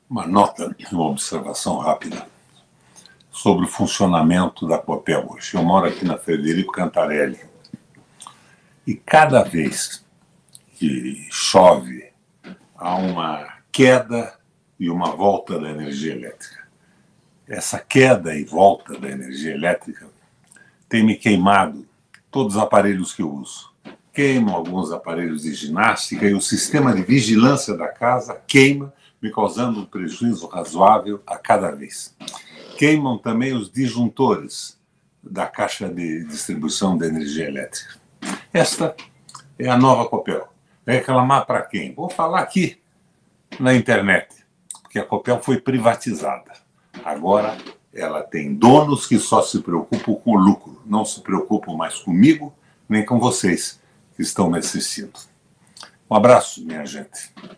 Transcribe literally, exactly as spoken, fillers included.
Uma nota, uma observação rápida sobre o funcionamento da Copel hoje. Eu moro aqui na Frederico Cantarelli e cada vez que chove há uma queda e uma volta da energia elétrica. Essa queda e volta da energia elétrica tem me queimado todos os aparelhos que eu uso. Queimam alguns aparelhos de ginástica e o sistema de vigilância da casa queima, me causando um prejuízo razoável a cada vez. Queimam também os disjuntores da caixa de distribuição de energia elétrica. Esta é a nova Copel. Vai reclamar para quem? Vou falar aqui na internet, porque a Copel foi privatizada. Agora ela tem donos que só se preocupam com o lucro, não se preocupam mais comigo nem com vocês que estão me assistindo. Um abraço, minha gente.